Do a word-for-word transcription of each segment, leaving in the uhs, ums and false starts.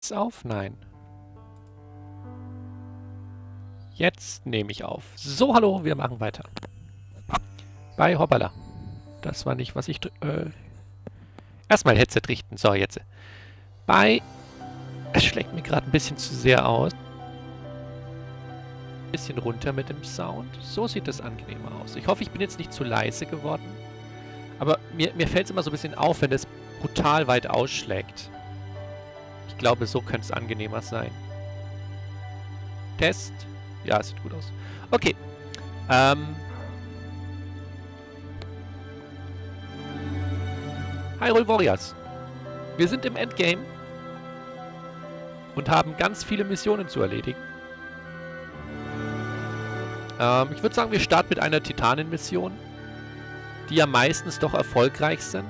Auf? Nein. Jetzt nehme ich auf. So, hallo, wir machen weiter. Bei Hoppala. Das war nicht, was ich... Äh, erstmal Headset richten. So, jetzt. Bei... Es schlägt mir gerade ein bisschen zu sehr aus. Ein bisschen runter mit dem Sound. So sieht das angenehmer aus. Ich hoffe, ich bin jetzt nicht zu leise geworden. Aber mir, mir fällt es immer so ein bisschen auf, wenn es brutal weit ausschlägt. Ich glaube, so könnte es angenehmer sein. Test. Ja, es sieht gut aus. Okay. Ähm. Hyrule Warriors. Wir sind im Endgame. Und haben ganz viele Missionen zu erledigen. Ähm, ich würde sagen, wir starten mit einer Titanen-Mission. Die ja meistens doch erfolgreich sind.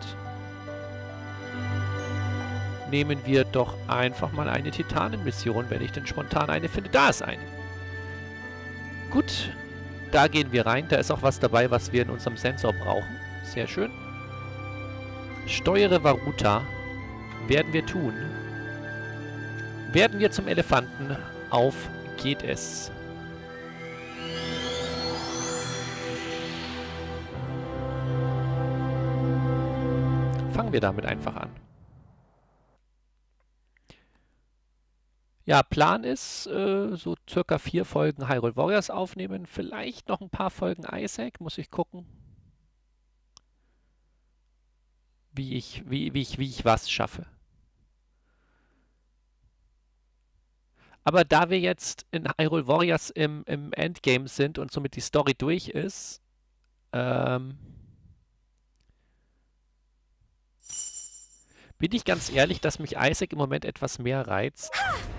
Nehmen wir doch einfach mal eine Titanen-Mission, wenn ich denn spontan eine finde. Da ist eine. Gut, da gehen wir rein. Da ist auch was dabei, was wir in unserem Sensor brauchen. Sehr schön. Steuere Varuta. Werden wir tun. Werden wir zum Elefanten. Auf geht es. Fangen wir damit einfach an. Ja, Plan ist, äh, so circa vier Folgen Hyrule Warriors aufnehmen. Vielleicht noch ein paar Folgen Isaac. Muss ich gucken, wie ich, wie, wie ich, wie ich was schaffe. Aber da wir jetzt in Hyrule Warriors im, im Endgame sind und somit die Story durch ist, ähm, bin ich ganz ehrlich, dass mich Isaac im Moment etwas mehr reizt.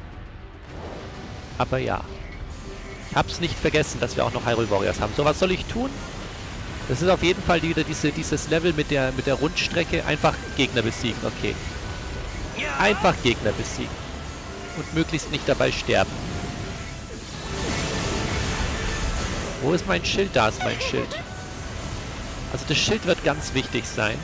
Aber ja, ich hab's nicht vergessen, dass wir auch noch Hyrule Warriors haben. So, was soll ich tun? Das ist auf jeden Fall wieder diese, dieses Level mit der, mit der Rundstrecke. Einfach Gegner besiegen, okay. Einfach Gegner besiegen. Und möglichst nicht dabei sterben. Wo ist mein Schild? Da ist mein Schild. Also das Schild wird ganz wichtig sein.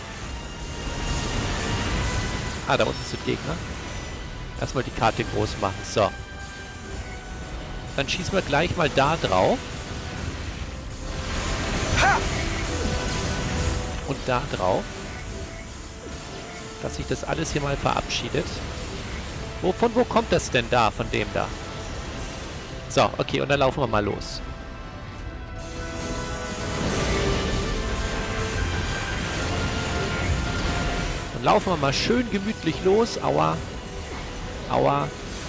Ah, da unten sind Gegner. Erstmal die Karte groß machen. So. Dann schießen wir gleich mal da drauf. Und da drauf. Dass sich das alles hier mal verabschiedet. Wo, von wo kommt das denn da? Von dem da. So, okay. Und dann laufen wir mal los. Dann laufen wir mal schön gemütlich los. Aua. Aua.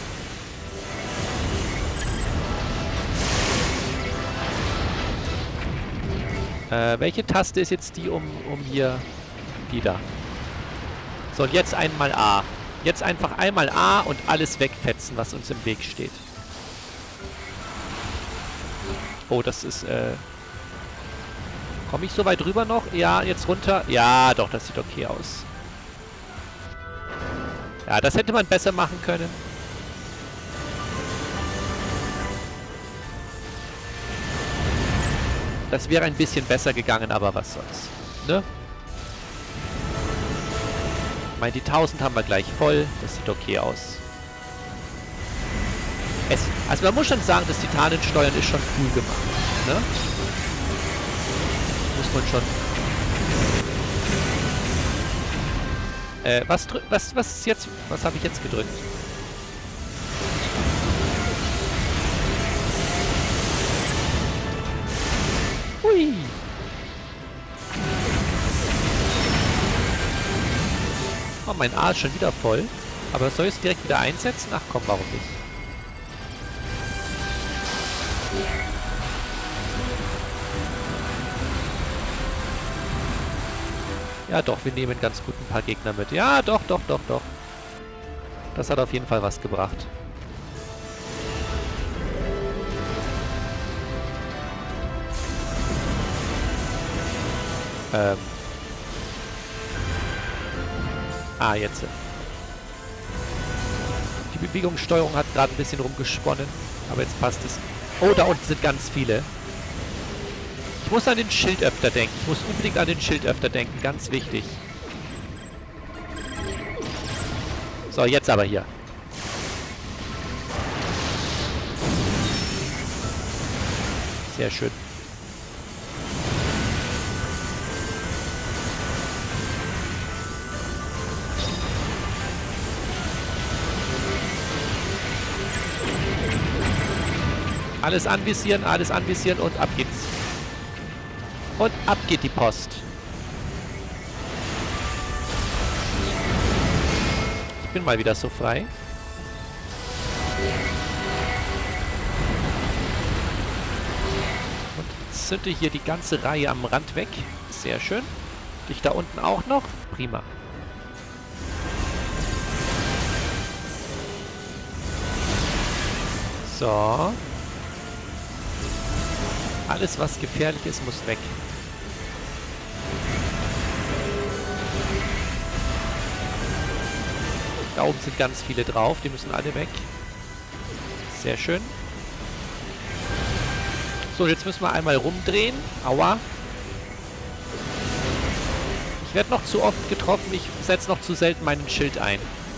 Äh, welche Taste ist jetzt die, um, um hier... Die da. So, und jetzt einmal A. Jetzt einfach einmal A und alles wegfetzen, was uns im Weg steht. Oh, das ist, äh... Komme ich so weit rüber noch? Ja, jetzt runter. Ja, doch, das sieht okay aus. Ja, das hätte man besser machen können. Das wäre ein bisschen besser gegangen, aber was soll's. Ne? Ich meine, die tausend haben wir gleich voll. Das sieht okay aus. Es, also man muss schon sagen, das Titanensteuern ist schon cool gemacht. Ne? Muss man schon... Äh, was, was, was ist jetzt... Was habe ich jetzt gedrückt? Hui! Oh, mein A ist schon wieder voll. Aber soll ich es direkt wieder einsetzen? Ach komm, warum nicht? Ja doch, wir nehmen ganz gut ein paar Gegner mit. Ja, doch, doch, doch, doch. Das hat auf jeden Fall was gebracht. Ähm. Ah, jetzt. Die Bewegungssteuerung hat gerade ein bisschen rumgesponnen. Aber jetzt passt es. Oh, da unten sind ganz viele. Ich muss an den Schild öfter denken. Ich muss unbedingt an den Schild öfter denken. Ganz wichtig. So, jetzt aber hier. Sehr schön. Alles anvisieren, alles anvisieren und ab geht's. Und ab geht die Post. Ich bin mal wieder so frei. Und zünde hier die ganze Reihe am Rand weg. Sehr schön. Dich da unten auch noch. Prima. So. Alles, was gefährlich ist, muss weg. Da oben sind ganz viele drauf. Die müssen alle weg. Sehr schön. So, jetzt müssen wir einmal rumdrehen. Aua. Ich werde noch zu oft getroffen. Ich setze noch zu selten meinen Schild ein.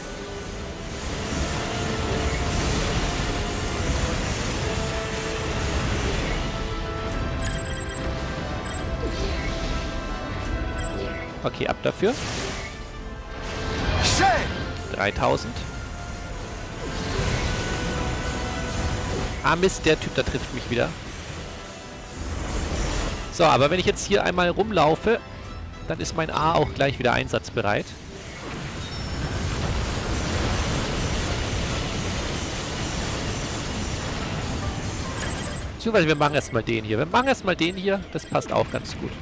Okay, ab dafür. dreitausend. Ah Mist, der Typ da trifft mich wieder. So, aber wenn ich jetzt hier einmal rumlaufe, dann ist mein A auch gleich wieder einsatzbereit. Beziehungsweise wir machen erstmal den hier. Wir machen erstmal den hier. Das passt auch ganz gut.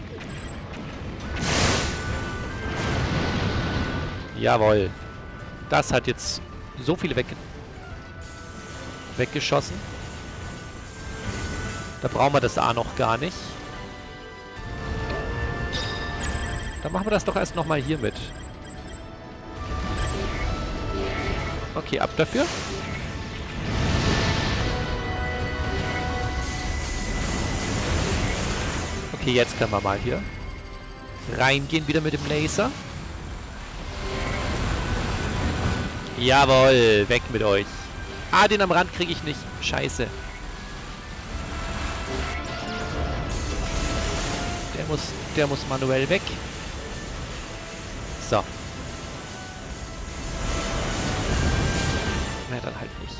Jawohl. Das hat jetzt so viele weg weggeschossen. Da brauchen wir das A noch gar nicht. Dann machen wir das doch erst nochmal hier mit. Okay, ab dafür. Okay, jetzt können wir mal hier reingehen wieder mit dem Laser. Jawohl, weg mit euch. Ah, den am Rand kriege ich nicht. Scheiße. Der muss, der muss manuell weg. So. Na, dann halt nicht.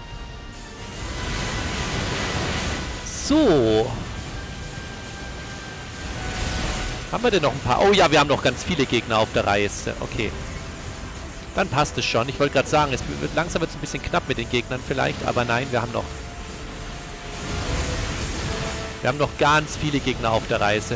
So. Haben wir denn noch ein paar? Oh ja, wir haben noch ganz viele Gegner auf der Reihe. Okay. Dann passt es schon. Ich wollte gerade sagen, es wird langsam wird's ein bisschen knapp mit den Gegnern vielleicht, aber nein, wir haben noch... Wir haben noch ganz viele Gegner auf der Reise.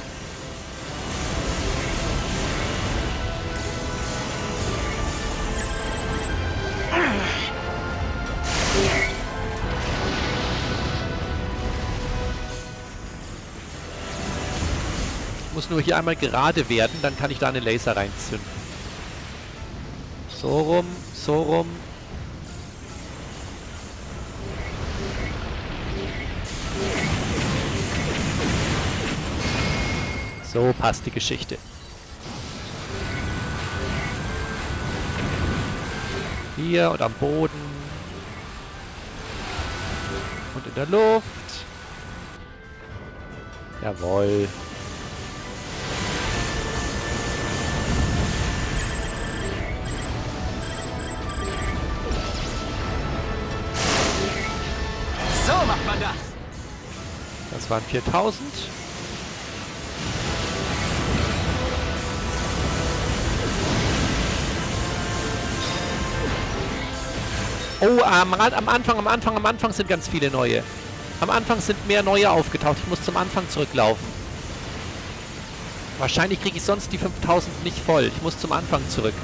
Ich muss nur hier einmal gerade werden, dann kann ich da einen Laser reinzünden. So rum, so rum. So passt die Geschichte. Hier und am Boden. Und in der Luft. Jawohl. Das waren viertausend. Oh, am, am Anfang, am Anfang, am Anfang sind ganz viele neue. Am Anfang sind mehr neue aufgetaucht. Ich muss zum Anfang zurücklaufen. Wahrscheinlich kriege ich sonst die fünftausend nicht voll. Ich muss zum Anfang zurück.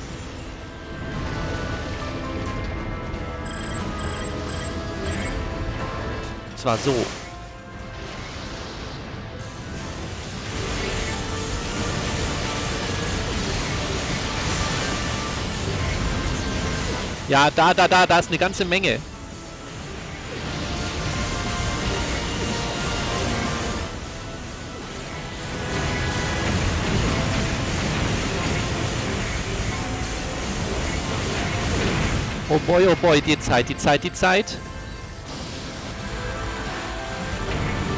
Und zwar so. Ja, da, da, da, da ist eine ganze Menge. Oh boy, oh boy, die Zeit, die Zeit, die Zeit.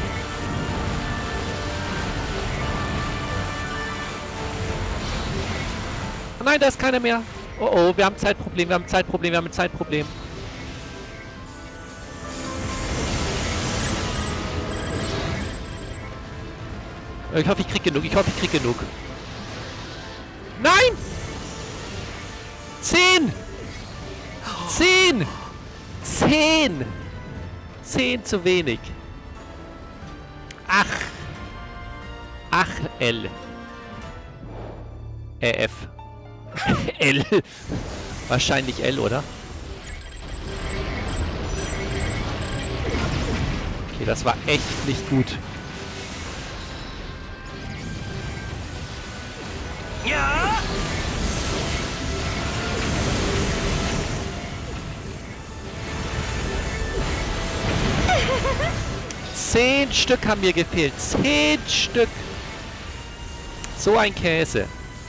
nein, da ist keiner mehr. Oh oh, wir haben ein Zeitproblem, wir haben ein Zeitproblem, wir haben ein Zeitproblem. Ich hoffe, ich krieg genug, ich hoffe, ich krieg genug. Nein! Zehn! Zehn! Zehn! Zehn zu wenig. Ach. Ach, L. Äh, F. L. Wahrscheinlich L, oder? Okay, das war echt nicht gut. Ja! Zehn Stück haben mir gefehlt. Zehn Stück. So ein Käse.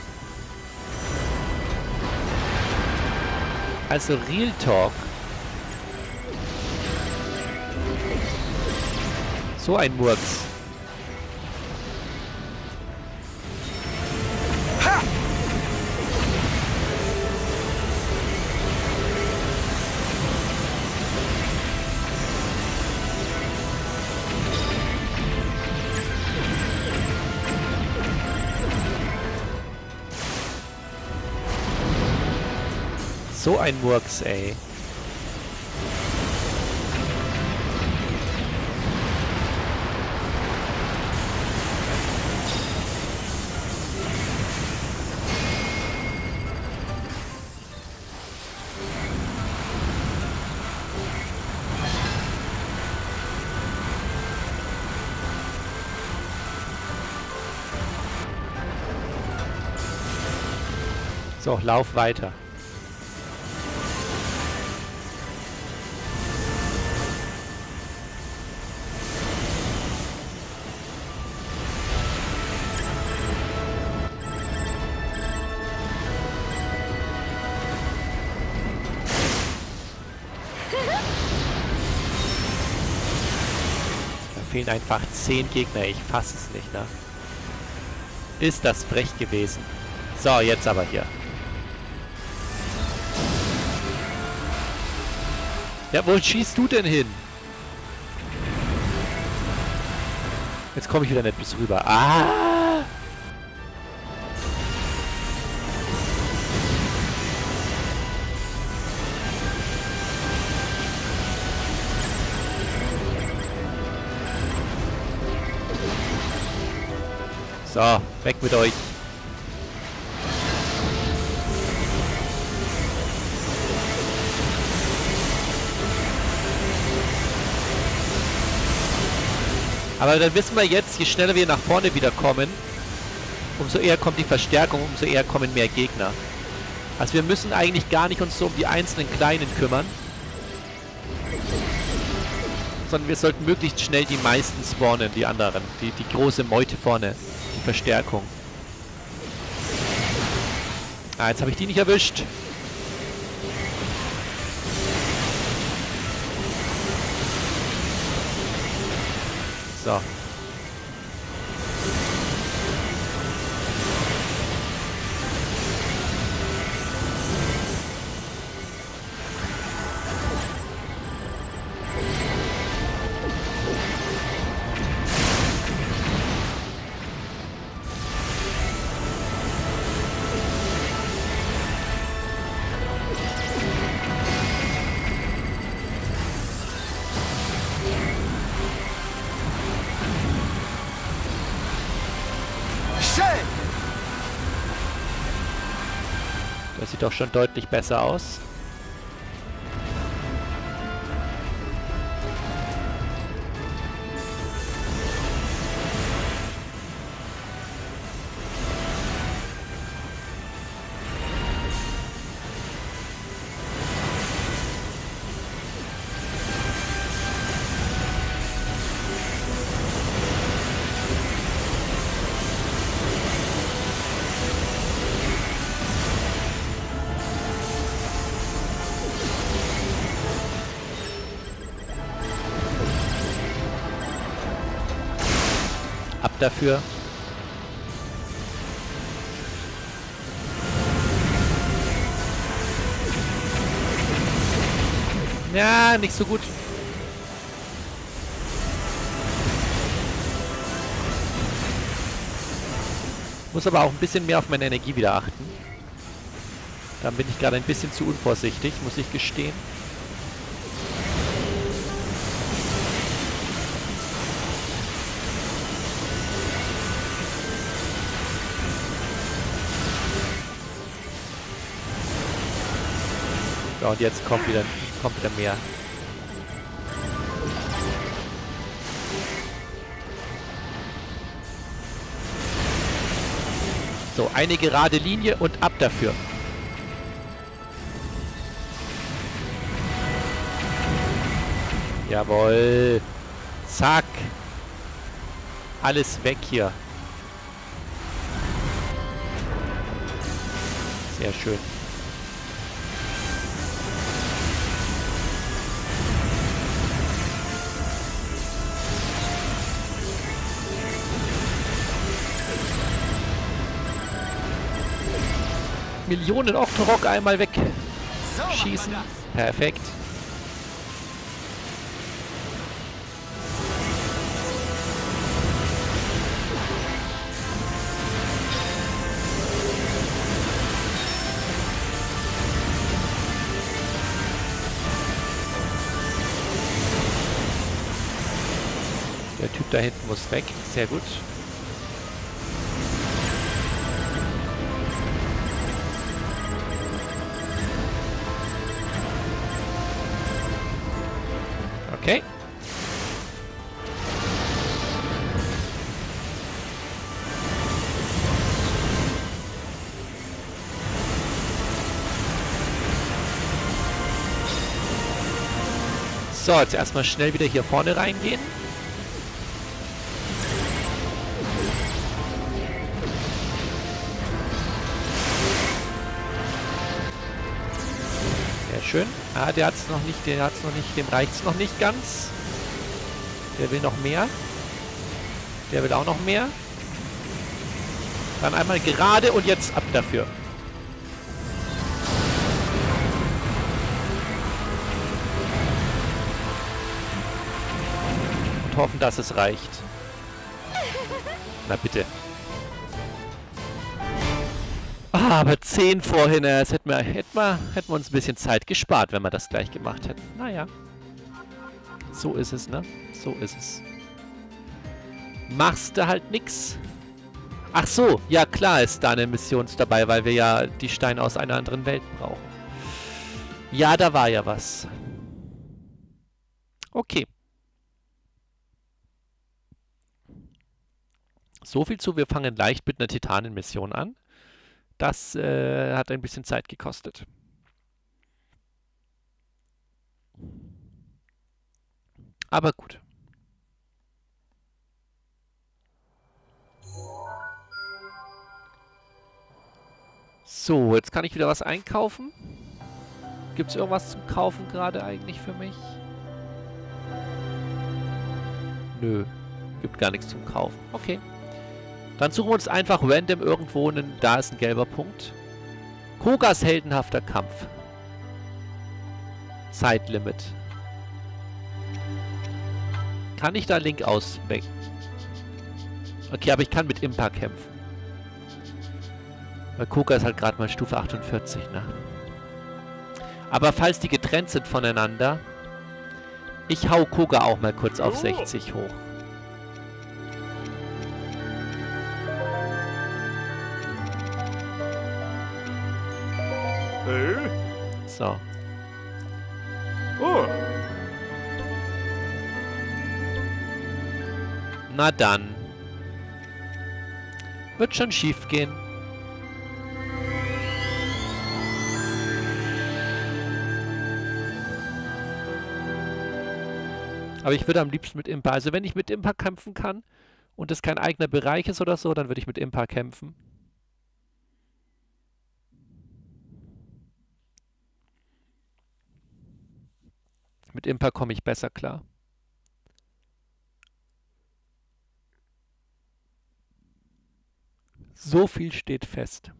Also Real Talk. So ein Murks. Ha! So ein Murks, ey. So, lauf weiter. Da fehlen einfach zehn Gegner. Ich fasse es nicht, ne? Ist das frech gewesen. So, jetzt aber hier. Ja, wo schießt du denn hin? Jetzt komme ich wieder nicht bis rüber. Ah! So, weg mit euch. Aber dann wissen wir jetzt, je schneller wir nach vorne wieder kommen, umso eher kommt die Verstärkung, umso eher kommen mehr Gegner. Also wir müssen eigentlich gar nicht uns so um die einzelnen Kleinen kümmern, sondern wir sollten möglichst schnell die meisten spawnen, die anderen, die, die große Meute vorne, die Verstärkung. Ah, jetzt habe ich die nicht erwischt. So. Das sieht doch schon deutlich besser aus. Ab dafür. Ja, nicht so gut. Muss aber auch ein bisschen mehr auf meine Energie wieder achten. Dann bin ich gerade ein bisschen zu unvorsichtig, muss ich gestehen. Ja, und jetzt kommt wieder, kommt wieder mehr. So, eine gerade Linie und ab dafür. Jawohl. Zack. Alles weg hier. Sehr schön. Millionen Octorok einmal weg. Schießen. Perfekt. Der Typ da hinten muss weg. Sehr gut. Okay. So, jetzt erstmal schnell wieder hier vorne reingehen. Sehr schön. Ah, der hat es noch nicht, der hat es noch nicht, dem reicht es noch nicht ganz. Der will noch mehr. Der will auch noch mehr. Dann einmal gerade und jetzt ab dafür. Und hoffen, dass es reicht. Na bitte. Ah, aber zehn vorhin, das hätten wir, hätten wir, hätten wir uns ein bisschen Zeit gespart, wenn wir das gleich gemacht hätten. Naja. So ist es, ne? So ist es. Machst du halt nix. Ach so, ja klar ist da eine Mission dabei, weil wir ja die Steine aus einer anderen Welt brauchen. Ja, da war ja was. Okay. So viel zu, wir fangen leicht mit einer Titanen-Mission an. Das äh, hat ein bisschen Zeit gekostet. Aber gut. So, jetzt kann ich wieder was einkaufen. Gibt es irgendwas zum Kaufen gerade eigentlich für mich? Nö, gibt gar nichts zum Kaufen. Okay. Dann suchen wir uns einfach random irgendwo einen... Da ist ein gelber Punkt. Kogas heldenhafter Kampf. Zeitlimit. Kann ich da Link auswählen? Okay, aber ich kann mit Impa kämpfen. Weil Koga ist halt gerade mal Stufe achtundvierzig, ne? Aber falls die getrennt sind voneinander, ich hau Koga auch mal kurz auf sechzig hoch. So. Oh. Na dann. Wird schon schief gehen. Aber ich würde am liebsten mit Impa. Also wenn ich mit Impa kämpfen kann und es kein eigener Bereich ist oder so, dann würde ich mit Impa kämpfen. Mit Impa komme ich besser klar. So viel steht fest.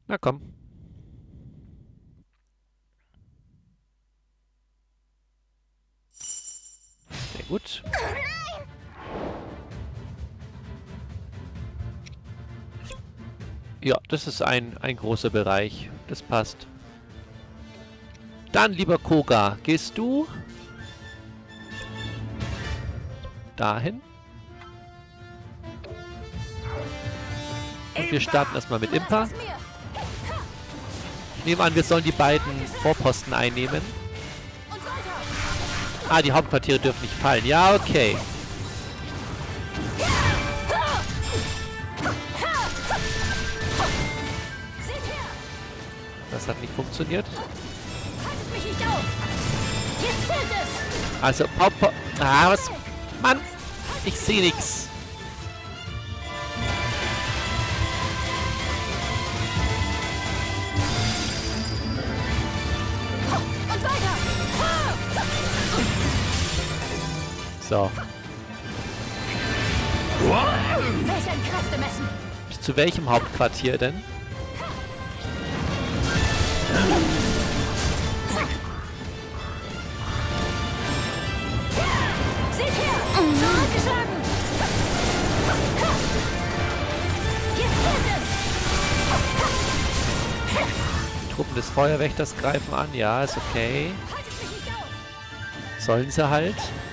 Na komm. Sehr gut. Ja, das ist ein, ein großer Bereich. Das passt. Dann, lieber Koga, gehst du dahin. Und wir starten erstmal mit Impa. Ich nehme an, wir sollen die beiden Vorposten einnehmen. Ah, die Hauptquartiere dürfen nicht fallen. Ja, okay. Das hat nicht funktioniert. Also, Pop, Pop. Ah, was? Mann! Ich sehe nichts. So. Bis zu welchem Hauptquartier denn? Seht her! Zurückgeschlagen! Jetzt fällt es! Truppen des Feuerwächters greifen an. Ja, ist okay. Haltet mich nicht auf! Sollen sie halt.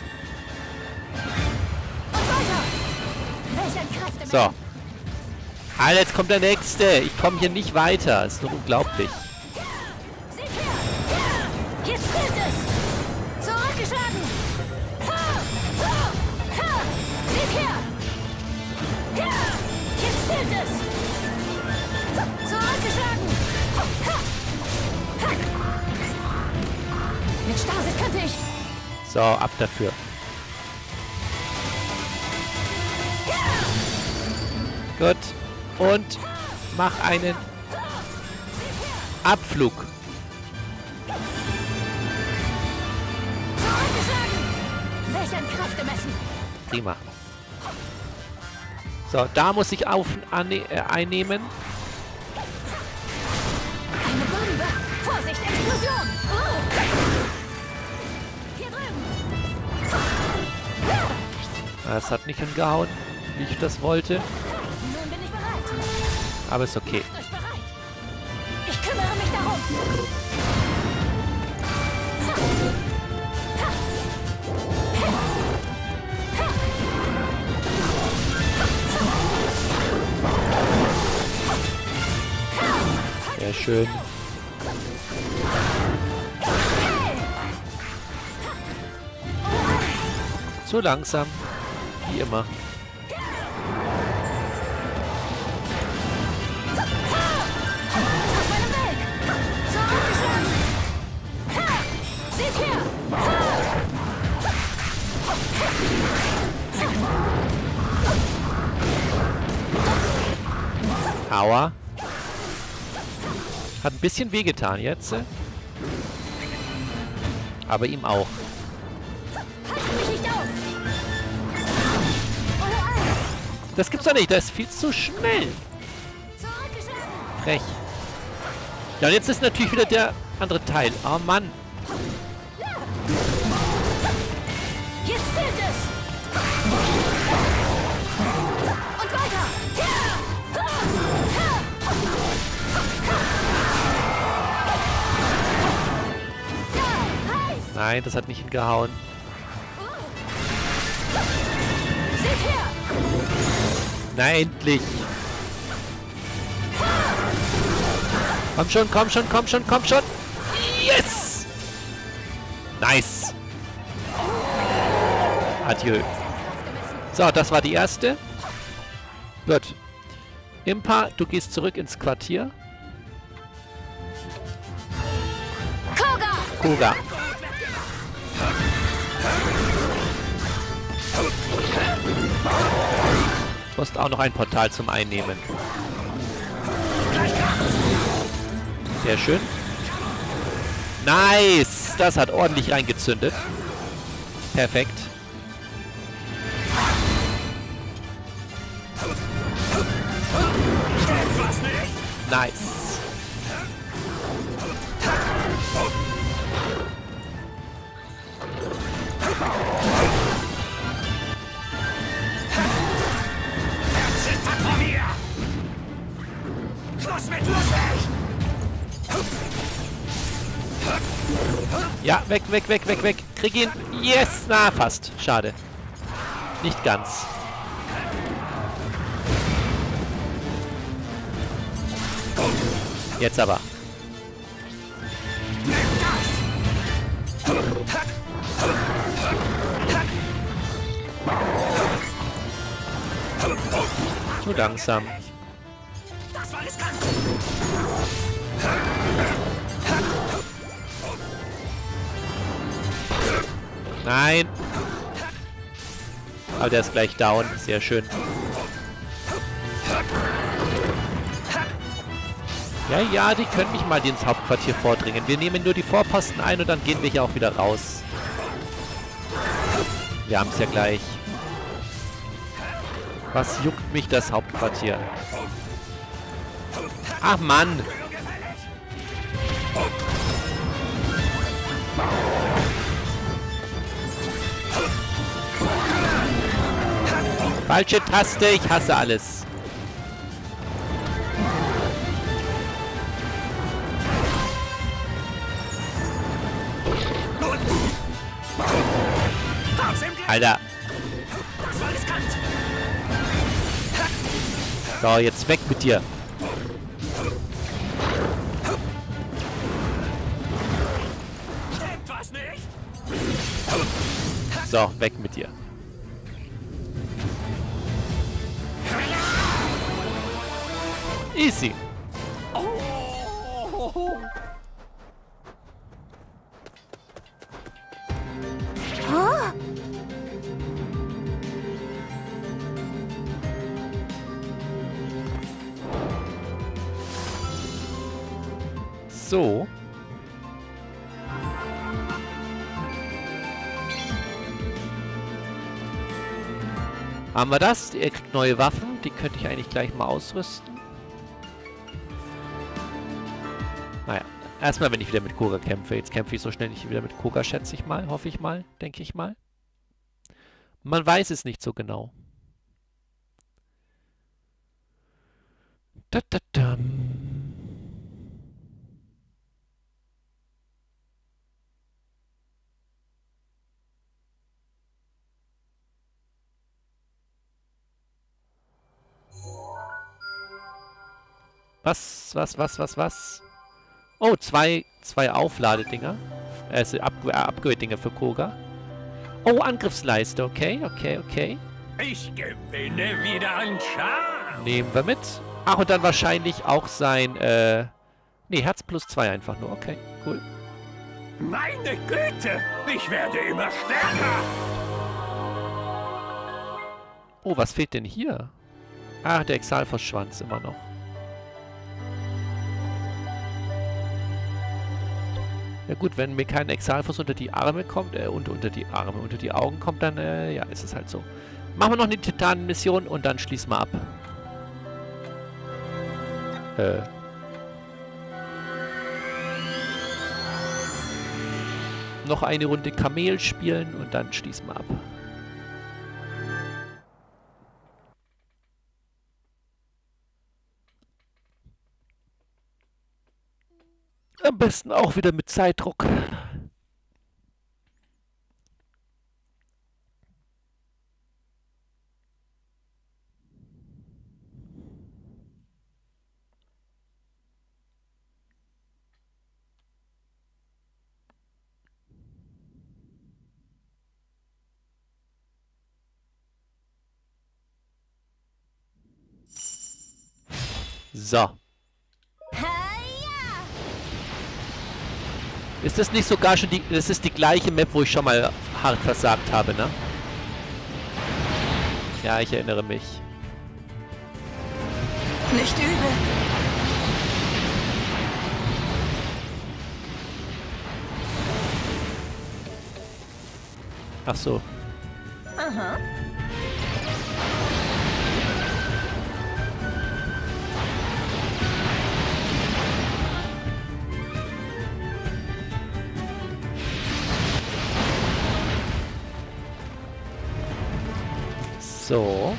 Und weiter! Welch ein Kräftemessen! So. Ah, jetzt kommt der nächste. Ich komme hier nicht weiter. Ist doch unglaublich. Seht her! Jetzt fällt es! Zurückgeschlagen! Ha! Ha! Ha! Seht her! Ja! Jetzt fällt es! Zurückgeschlagen! Ha! Ha! Mit Stasis könnte ich... So, ab dafür. Gut. Und mach einen Abflug. Zurückgeschlagen! Welch ein Kräftemessen! Prima. So, da muss ich auf, anne äh, einnehmen. Eine Bombe! Vorsicht, Explosion! Oh. Hier drüben! Das hat nicht hingehauen, wie ich das wollte. Nun bin ich bereit! Aber ist okay. Macht euch bereit! Ich kümmere mich darum! Sehr schön. Zu langsam. Wie immer. Aus meinem Weg! Zurückgeschlagen! Ha! Seht her! Aua. Hat ein bisschen wehgetan jetzt. Aber ihm auch. Haltet mich nicht auf! Eure Eins! Das gibt's doch nicht. Das ist viel zu schnell. Zurückgeschlagen! Frech. Ja, und jetzt ist natürlich wieder der andere Teil. Oh Mann. Jetzt zählt es! Und weiter! Ja! Ha! Ha! Ja! Heiß! Nein, das hat nicht hingehauen. Seht her! Na, endlich. Komm schon, komm schon, komm schon, komm schon. Yes! Nice. Adieu. So, das war die erste. Gut. Impa, du gehst zurück ins Quartier. Koga! Koga. Du hast auch noch ein Portal zum Einnehmen. Sehr schön. Nice! Das hat ordentlich reingezündet. Perfekt. Nice. Ja, weg, weg, weg, weg, weg. Krieg ihn. Yes! Na, fast. Schade. Nicht ganz. Jetzt aber. Zu langsam. Das war riskant. Nein. Aber der ist gleich down. Sehr schön. Ja, ja, die können mich mal ins Hauptquartier vordringen. Wir nehmen nur die Vorposten ein und dann gehen wir hier auch wieder raus. Wir haben es ja gleich. Was juckt mich das Hauptquartier? Ach Mann! Falsche Taste, ich hasse alles. Alter. Das war riskant. So, jetzt weg mit dir. Stimmt was nicht? So, weg mit dir. Easy. Oh. So. Haben wir das? Er kriegt neue Waffen. Die könnte ich eigentlich gleich mal ausrüsten. Naja, erstmal, wenn ich wieder mit Koga kämpfe. Jetzt kämpfe ich so schnell nicht wieder mit Koga, schätze ich mal. Hoffe ich mal. Denke ich mal. Man weiß es nicht so genau. Da, da, da. Was, was, was, was, was? Oh, zwei, zwei Aufladedinger. Äh, Upgrade, Upgrade-Dinger für Koga. Oh, Angriffsleiste. Okay, okay, okay. Ich gewinne wieder an Charme. Nehmen wir mit. Ach, und dann wahrscheinlich auch sein, äh... Nee, Herz plus zwei einfach nur. Okay, cool. Meine Güte, ich werde immer stärker. Oh, was fehlt denn hier? Ah, der Exalfos-Schwanz immer noch. Ja gut, wenn mir kein Exalfos unter die Arme kommt, äh, und unter die Arme, unter die Augen kommt, dann, äh, ja, ist es halt so. Machen wir noch eine Titanen-Mission und dann schließen wir ab. Äh. Noch eine Runde Kamel spielen und dann schließen wir ab. Am besten auch wieder mit Zeitdruck. So. Ist das nicht sogar schon die... Das ist die gleiche Map, wo ich schon mal hart versagt habe, ne? Ja, ich erinnere mich. Nicht übel. Ach so. Aha. So.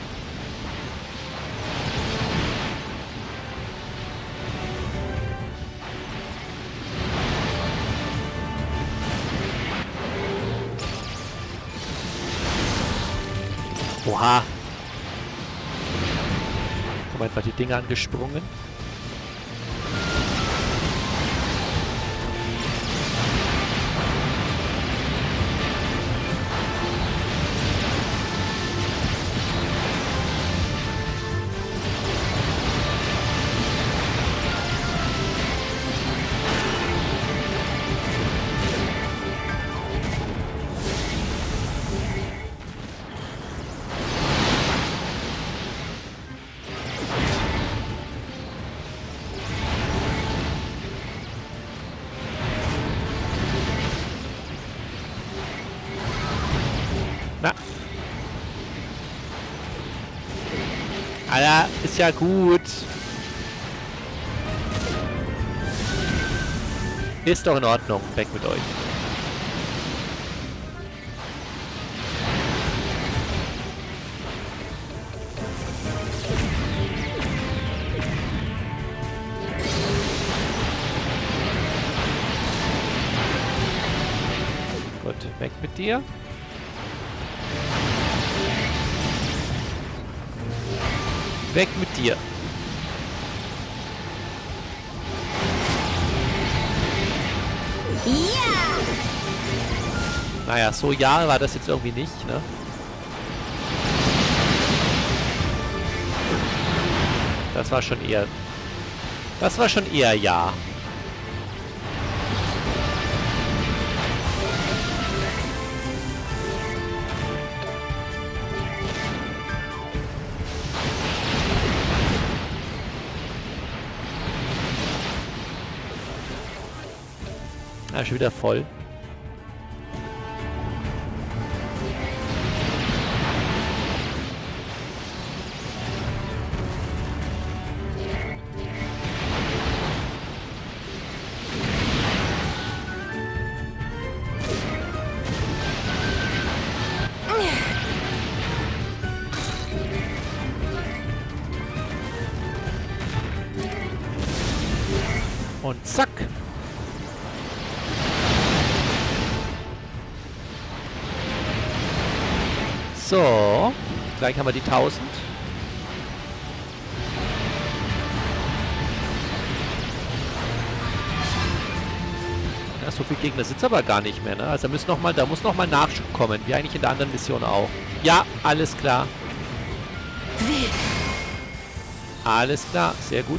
Oha. Kommen einfach die Dinger angesprungen. Na. Alter, ist ja gut. Ist doch in Ordnung. Weg mit euch. Gut, weg mit dir. Weg mit dir. Ja! Naja, so ja war das jetzt irgendwie nicht, ne? Das war schon eher... Das war schon eher ja. Ah, schon wieder voll. Und zack. So, gleich haben wir die tausend. Ja, so viele Gegner sind es aber gar nicht mehr, ne? Also da, müssen noch mal, da muss noch mal Nachschub kommen, wie eigentlich in der anderen Mission auch. Ja, alles klar. Alles klar, sehr gut.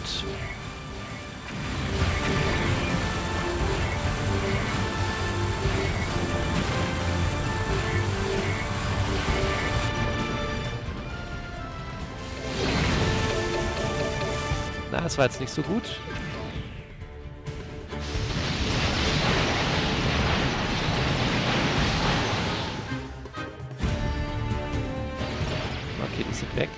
Na, das war jetzt nicht so gut. Okay, die sind weg.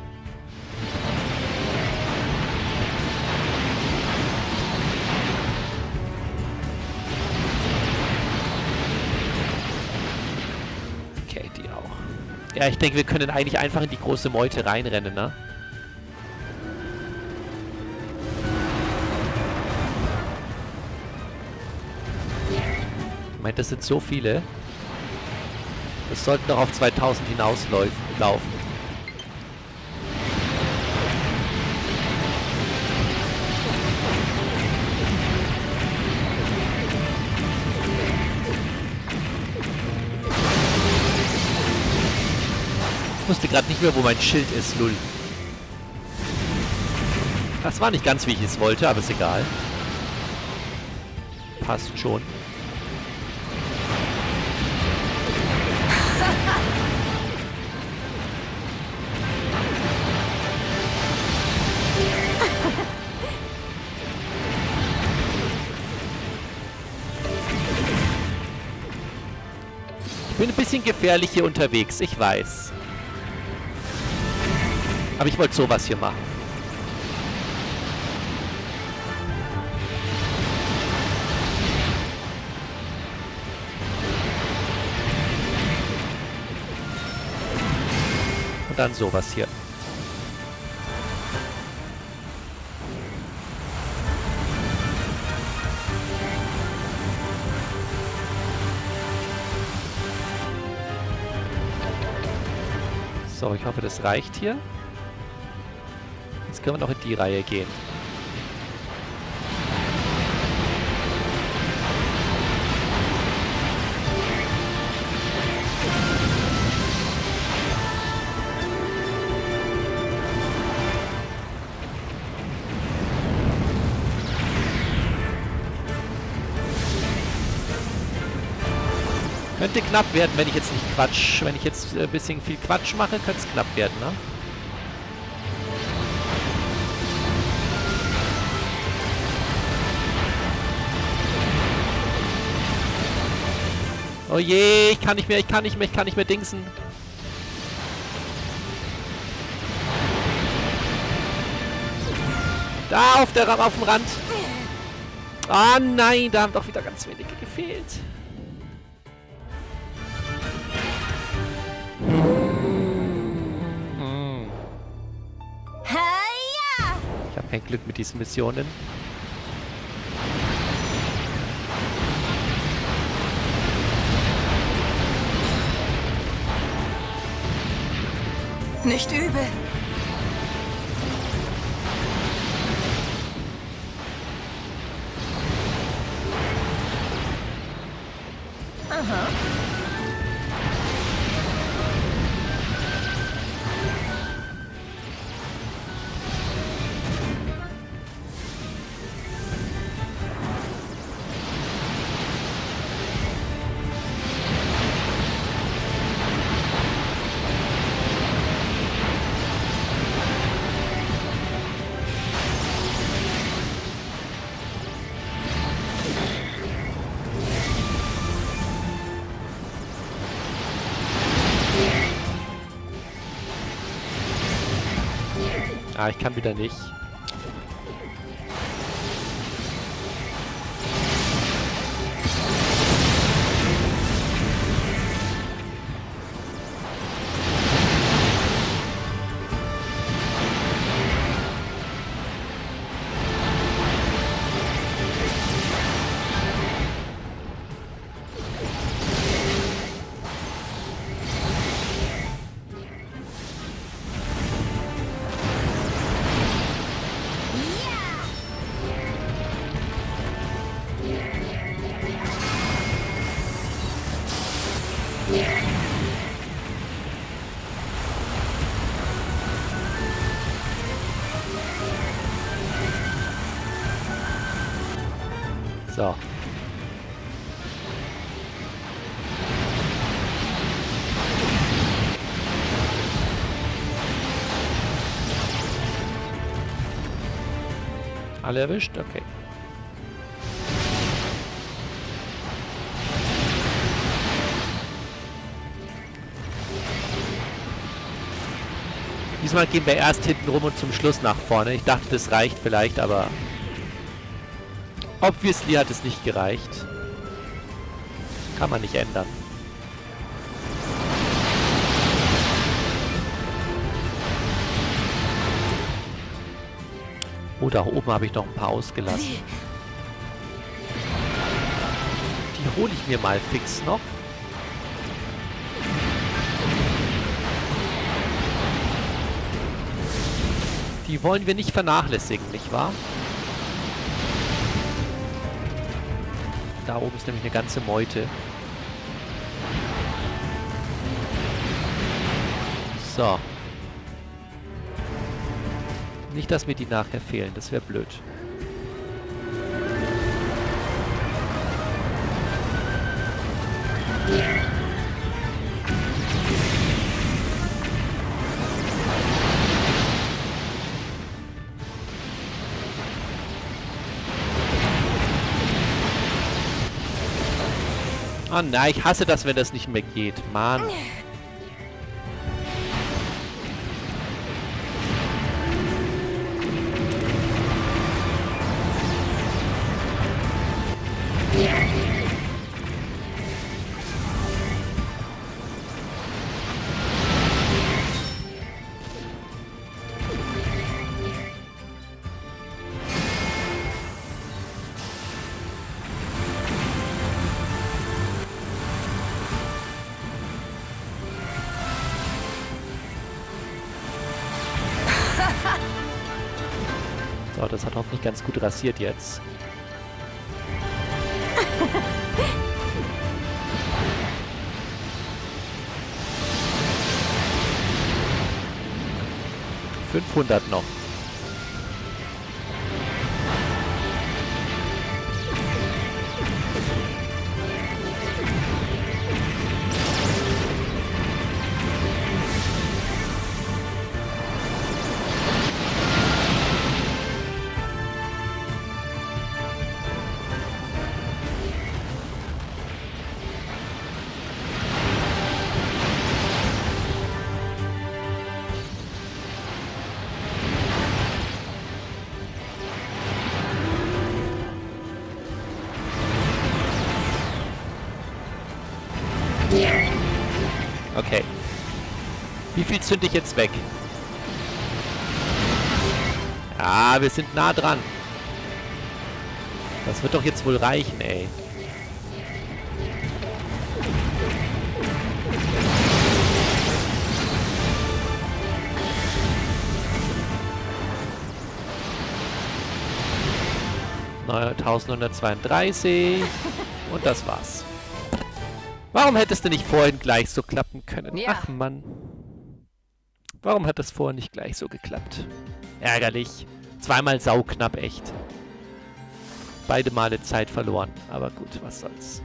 Okay, die auch. Ja, ich denke, wir können eigentlich einfach in die große Meute reinrennen, ne? Ich meine, das sind so viele. Das sollten doch auf zweitausend hinauslaufen. Ich wusste gerade nicht mehr, wo mein Schild ist, Lull. Das war nicht ganz, wie ich es wollte, aber ist egal. Passt schon. Ich bin ein bisschen gefährlich hier unterwegs, ich weiß. Aber ich wollte sowas hier machen. Und dann sowas hier. So, ich hoffe, das reicht hier. Jetzt können wir noch in die Reihe gehen. Könnte knapp werden, wenn ich jetzt nicht Quatsch... Wenn ich jetzt ein bisschen viel Quatsch mache, könnte es knapp werden, ne? Oh je, ich kann nicht mehr, ich kann nicht mehr, ich kann nicht mehr dingsen. Da, auf, der, auf dem Rand. Ah nein, da haben doch wieder ganz wenige gefehlt. Ich habe kein Glück mit diesen Missionen. Nicht übel. Aha. Ah, ich kann wieder nicht. So. Alle erwischt? Okay. Diesmal gehen wir erst hinten rum und zum Schluss nach vorne. Ich dachte, das reicht vielleicht, aber obviously hat es nicht gereicht. Kann man nicht ändern. Oh, da oben habe ich noch ein paar ausgelassen. Die hole ich mir mal fix noch. Die wollen wir nicht vernachlässigen, nicht wahr? Da oben ist nämlich eine ganze Meute. So. Nicht, dass mir die nachher fehlen, das wäre blöd. Oh nein, ich hasse das, wenn das nicht mehr geht. Mann. So, das hat hoffentlich ganz gut rasiert jetzt. fünfhundert noch. Okay. Wie viel zünde ich jetzt weg? Ah, wir sind nah dran. Das wird doch jetzt wohl reichen, ey. neuntausendneunhundertzweiunddreißig. Und das war's. Warum hätte es denn nicht vorhin gleich so klappen können? Ja. Ach Mann. Warum hat das vorher nicht gleich so geklappt? Ärgerlich. Zweimal sauknapp, echt. Beide Male Zeit verloren. Aber gut, was soll's.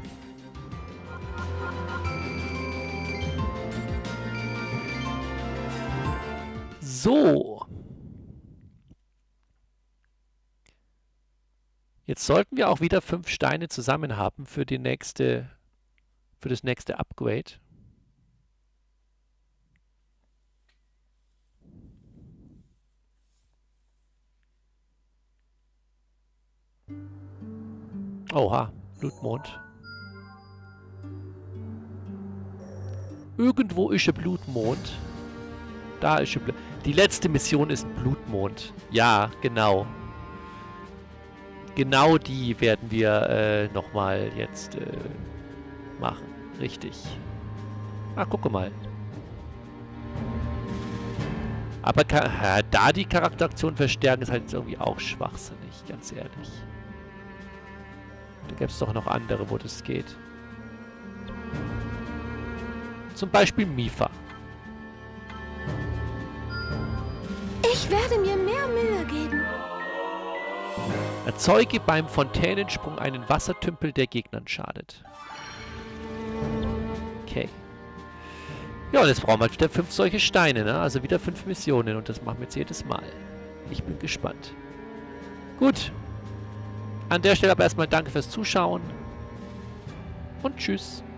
So. Jetzt sollten wir auch wieder fünf Steine zusammen haben für die nächste... für das nächste Upgrade. Oha, Blutmond. Irgendwo ist ein Blutmond. Da ist ein Blut. Die letzte Mission ist ein Blutmond. Ja, genau. Genau die werden wir äh, nochmal jetzt äh, machen. Richtig. Ach, gucke mal. Aber ja, da die Charakteraktion verstärken, ist halt jetzt irgendwie auch schwachsinnig, ganz ehrlich. Da gäbe es doch noch andere, wo das geht. Zum Beispiel Mipha. Ich werde mir mehr Mühe geben. Erzeuge beim Fontänensprung einen Wassertümpel, der Gegnern schadet. Okay. Ja, und jetzt brauchen wir halt wieder fünf solche Steine, ne? Also wieder fünf Missionen und das machen wir jetzt jedes Mal. Ich bin gespannt. Gut. An der Stelle aber erstmal danke fürs Zuschauen und tschüss.